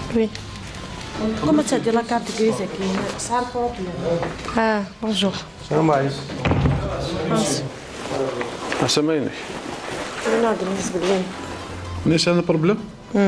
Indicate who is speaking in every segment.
Speaker 1: Oui.
Speaker 2: Comment tu as dit la carte grise aqui? C'est un problème.
Speaker 1: Ah, bonjour.
Speaker 3: السلام عليكم.
Speaker 4: أحسن عينك.
Speaker 2: أنا بالنسبة لي.
Speaker 4: ليش أنا بروبليم؟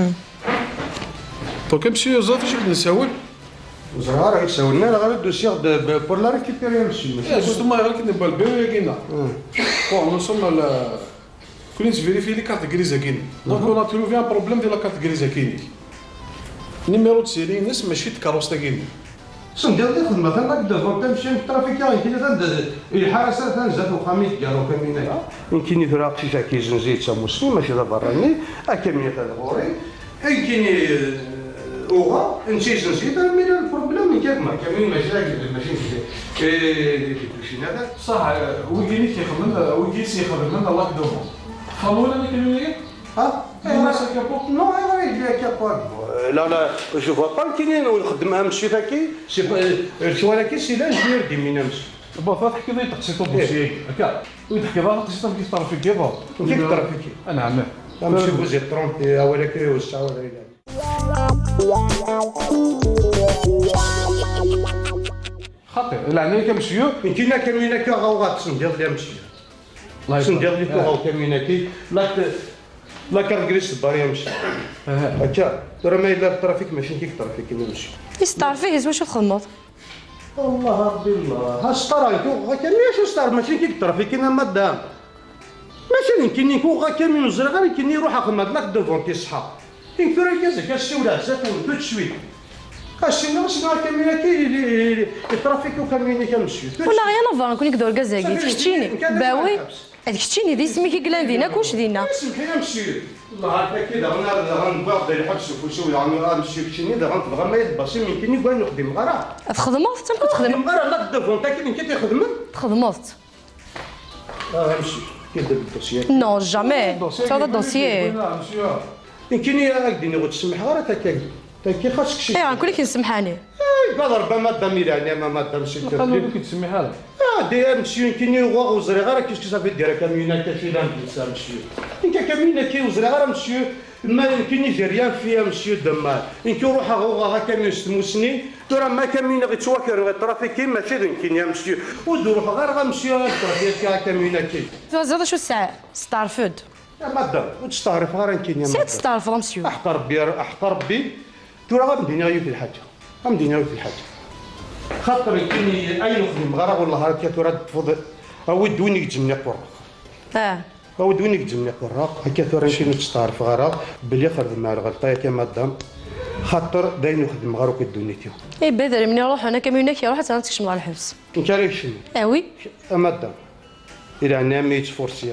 Speaker 4: Donc monsieur Zot, je vais نسول.
Speaker 3: زهر راه يسولنا لا غير دوسيغ بور لا ريكيبيري مسيو.
Speaker 4: Justement, il y a qui n'est pas le bien gagné. Bon, nous sommes là. كلين تفيريفي لي كارت غريزه كاين. دونك اون تروفي ان بروبليم ديال لا كارت غريزه كاين. نيميرو تسيري ناس ماشي تكاروستا كاين.
Speaker 3: سندير دي خدمه مثلا دابا تمشي الترافيك كاين تند الحراسه تنزات وخامي ديالو كامينه يمكن يفرق في فاكي زنزيت تا مسلم ماشي لا براني كامينه تاع الغوري يمكن اوغا نمشي زنزيت مي البروبليم كامين ماشي شي هذا
Speaker 4: صح ويجيني كيخدم ويجي يخدم من الله دوما. خلونا نكمل
Speaker 3: ها
Speaker 4: الناس كابو.
Speaker 3: نو اي كابو لا جو فوا با كاينين ونخدمها مشي فاكي سي ولكن سي لانجير دي مينا مشي
Speaker 4: بون تحكي لي تقسيطو بوسي هكا وتحكي بها تقسيطو كيف تعرفي كيفا
Speaker 3: كيف تعرفي
Speaker 4: نعم
Speaker 3: نمشي بوزي 30 ولكن والساعه ولا
Speaker 4: خاطر العنايه كمشيو
Speaker 3: يمكن كامينه كي غاوغات ندير ليها مشي ندير لي كو كامينه كي لا كارغريس باريا مشي هكا ترى ما الا الترافيك ماشي كيف الترافيك نمشي
Speaker 1: يستعر فيه واش تخدموا؟
Speaker 3: الله ربي الله ها ستار كامينه شو ستار ماشي كيف الترافيك انا مدام مثلا يمكن يكون غا كامينو زرغار يمكن يروح اخدم هاد لاك دوفون تيصحى يمكن كازا كاسيولا زاتون تو تشوي السينا شنو كامينه كاين الترافيك وكامينه كنمشي
Speaker 1: ولا غير نفر نكون كدور كازاكي تكشتيني باوي هذيك شتيني دي سمي كي كلان دينا كوش دينا
Speaker 3: سمحينا نمشي الله هكا كذا غنبغي دير الحبس وكلشي غنمشي كشيني غنبغى ما يدبسي يمكن يبغى نخدم غير
Speaker 1: تخدموا انت كتخدم
Speaker 3: غير لا دوفون تا كاين كيخدم
Speaker 1: تخدموا
Speaker 3: نمشي كيدير الدوسيي
Speaker 1: نو جامي هذا الدوسيي
Speaker 3: يمكن يديني غتسمح غير تاكي خاصك شي
Speaker 1: ايوا نقول لك نسمحاني
Speaker 3: قال ربما دام يعني ما دام شي
Speaker 4: خلوك تسميها لها
Speaker 3: دي نمشي يمكن يغوا وزري غير كيش صافي دير كامينه كافي لا نمشي يمكن كامينه كي وزري غير نمشي ما يمكن يدير ريان فيها نمشي دما يمكن نروح غوا كامينه ستموسني ترى ما كامينه غيتواكر الترافيك ماشي يمكن يمشي ونروح غير غنمشي الترافيك كامينه كي
Speaker 1: زاد شو الساعه ستارفود
Speaker 3: يا مدام وتستعرف غير يمكن
Speaker 1: سيت ستارف مسيو
Speaker 3: احق ربي ترى غنمدينا في الحاجه غنمدينا في الحاجه خاطر يمكن اي نخدم غير والله هكا ترى تفضل اود وين يجمني قرا اود وين يجمني قرا هكا ترى يمكن تستعرف غير بلي خرج مع الغلطه يا مدام خاطر داين نخدم غير كدونيتي
Speaker 1: اي بدر مني نروح انا كامينه كي روح حتى نتكشم على الحبس
Speaker 3: انت عارف شنو
Speaker 1: وي
Speaker 3: مدام الى عندنا ميت فورسير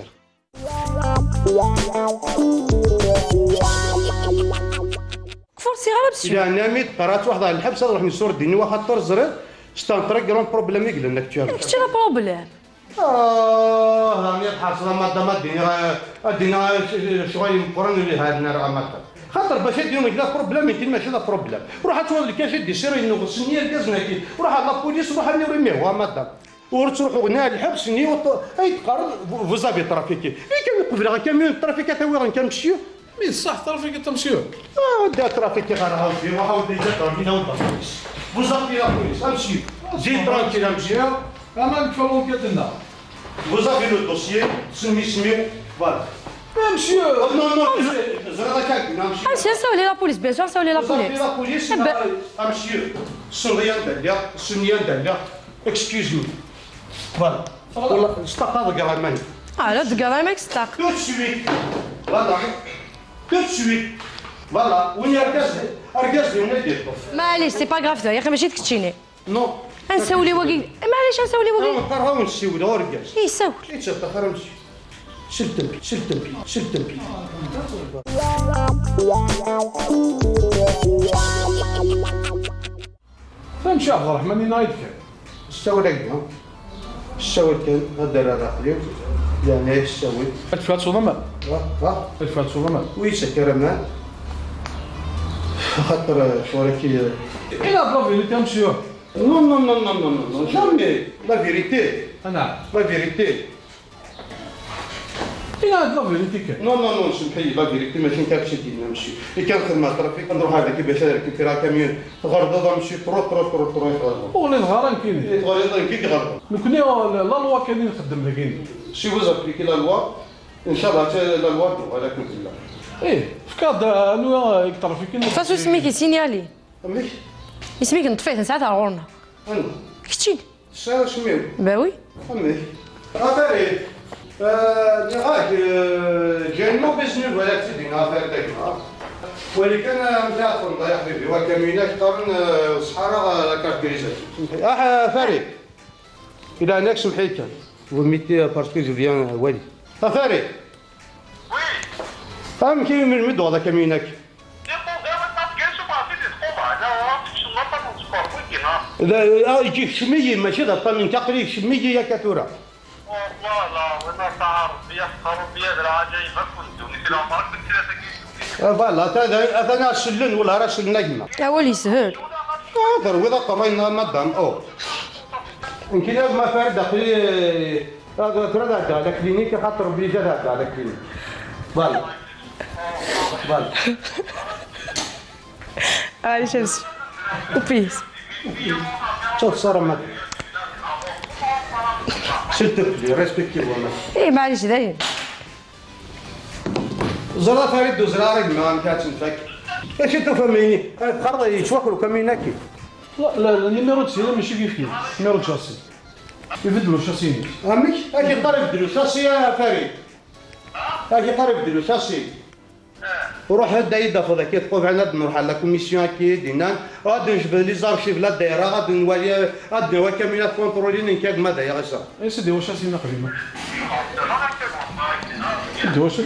Speaker 1: فورسي غير بسيو
Speaker 3: الى عندنا ميت قرات واحد على الحبس نروح نصور الدنيا وخاطر زرير ستانطريك رون بروبليم يقول لك تشوف
Speaker 1: كنتي لا بروبليم
Speaker 3: راني حاصله مدام الدنيا شويه مقرن اللي هادنا راه مدام خاطر باش يديروا لك لا بروبليم يمكن ماشي لا بروبليم روح تشوف لك كاش دي سيري نغسل نيا الكازنا كي روح على لابوليس روح نرميه مدام وتروحوا هنا الحبس ني اي تقارن فوزافي ترافيكي كان قبل كاميون الترافيك تا وين كنمشيو
Speaker 4: مي صح ترافيك تمشيو
Speaker 3: دا ترافيك غير هاودي وهاودي جا من هاود البوليس فوزافي لا بوليس امشي زيد ترانكيل امشي
Speaker 4: انا نكفلون كتلنا
Speaker 3: فوزافي لو دوسيي سميو فوالا
Speaker 4: نمشيو
Speaker 3: نو زرا كاك نمشي
Speaker 1: نساو لي لا بوليس بيان سور نساو لي لا بوليس
Speaker 3: لا بوليس امشي سوريان داليا سنيان داليا اكسكيوز مي فوالا والله استقاض كاع ماني
Speaker 1: لا دقا ماك ستاق
Speaker 3: tout de suite voilà tout de suite voilà وين اركز لي ندير
Speaker 1: معليش سي با غراف يا اخي ماشي تكتشيني
Speaker 3: نو
Speaker 1: نساولي واقي معليش نساولي واقي
Speaker 3: نقرا ونسيو دور اركز
Speaker 1: اي ساول
Speaker 3: اي تفكر نمشي شلتم
Speaker 4: فهمتي عبد الرحمن نايد كان
Speaker 3: الشاور كان هذا الرقلي يعني ايش الشاور
Speaker 4: الفات صدمه الفات صدمه
Speaker 3: ويش كرمان خاطر شوركي
Speaker 4: الى بلا فيريتي نمشيو
Speaker 3: نو جامي لا فيريتي
Speaker 4: نعم
Speaker 3: لا فيريتي
Speaker 4: كاين هاد لا فيريتي كاين.
Speaker 3: نو نو نو سمح لي لا فيريتي ماشي كنمشي ديالنا نمشي، اللي كان خدمة ترافيك نروح هذاك باش نركب في راه كاميون غرضه نمشي طرو يغرضوا.
Speaker 4: ولي الغرام كاينين.
Speaker 3: يغرضوا كي يغرضوا.
Speaker 4: كوني لا لوا كاينين نخدم لها كاينين.
Speaker 3: سي فوز ابليكي لا لوا ان شاء الله حتى لا لوا على كل الله.
Speaker 4: ايه في كاد انو ترافيكين.
Speaker 1: فاسو سميك يسينيالي.
Speaker 3: امك
Speaker 1: اسميك نطفيه ساعات على غورنا.
Speaker 3: انا
Speaker 1: كتشيني.
Speaker 3: شنو سميو؟
Speaker 1: باوي.
Speaker 3: امك افاري هاك جاينا بزنس ولا تسدين افير داك ولكن متعرفون يا حبيبي وكميناك قرن صحراء كاركتيريزات. فريد إذا أنك سمحي كان وميتي باسكو جو فيان والي. فريد
Speaker 5: Oui.
Speaker 3: فهم كي من مدو هذا كميناك. إذا يجيك شمية ماشي ذا طن تقريب شمية يا كاتورا. فوالا هذا سلن ولا راس النجمة.
Speaker 1: يا ولي سهل.
Speaker 3: هذا وإذا قرينا مدام أو. يمكن ما فرد داخلي هذا ترى على كلينيك خاطر بليزا هذا على كلينيك. فوالا. فوالا.
Speaker 1: Allez, Chelsea. Au pire.
Speaker 3: شوف صار ما سلتك لي ريسبكتي ولا
Speaker 1: ايه معليش داير.
Speaker 3: زرا فريد وزرا ما كاتش نفك اش انتو فهميني الخرطه يتوكلوا كميناكي
Speaker 4: لا النيميرو تسير ماشي كيف كيف نيميرو شاسي يبدلوا شاسيين.
Speaker 3: عمك اكي طرف دلو شاسي يا فريد اكي طرف دلو شاسي وروح هدا يدافع ذاك يتقوف عنا نروح على كوميسيون اكيد دينا غادي نجبد لي زارشيف لا دايره غادي نولي غادي نوا كامينات كونترولين كاك ما داير غير
Speaker 4: اي سيدي واش شاسيين قريبا. سيدي واش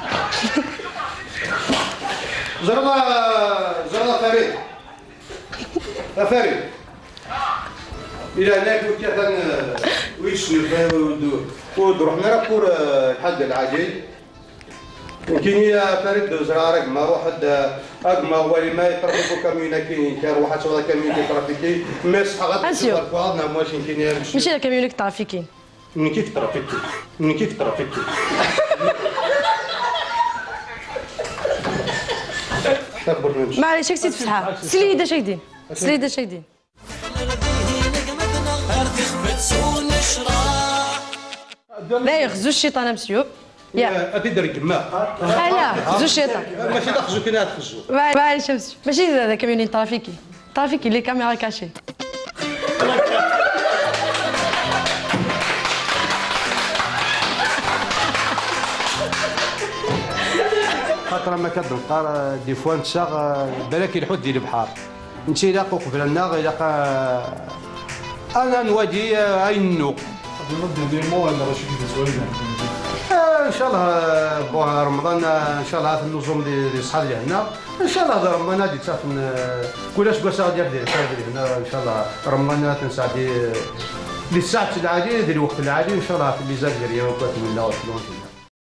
Speaker 3: زرا فريد يا فريد إلى هناك وكذا ويشنو ودروحنا راه الحد العاجل كاين يا فريد زرارك ما روح ما هو اللي ما يترافيكو كاميونا كاين واحد شغل كاميون ترافيكي ما يصح غير فوالا ماشي كاين
Speaker 1: ماشي لا كاميونيك ترافيكين.
Speaker 3: من كيف ترافيكي من كيف ترافيكي
Speaker 1: معليش هاك سيد فتحة. سليدة شايدين. سليدة شايدين. لا يخزو الشيطان مسيو. يا
Speaker 3: أبي الجماع
Speaker 1: لا خزو الشيطان.
Speaker 3: ماشي تخزو كنا تخزو
Speaker 1: معليش مسيو ماشي هذا كاميونين ترافيكي. ترافيكي لي كاميرا كاشي.
Speaker 3: خاطر ما كنلقى دي فوا نتشاغ بالك الحوت ديال البحر نمشي الى قوق بلنا الى انا نواجي اينو
Speaker 4: نضرب لي مو ولا راه شي كيف زوين.
Speaker 3: ان شاء الله بوها رمضان ان شاء الله هذا النظم اللي صحى لي هنا ان شاء الله هذا رمضان غادي تسافن كلش بقى ديال هنا ان شاء الله رمضان تنسى دي الساعه العاديه ديال الوقت العادي ان شاء الله في الميزان ديال اليوم كنتمنى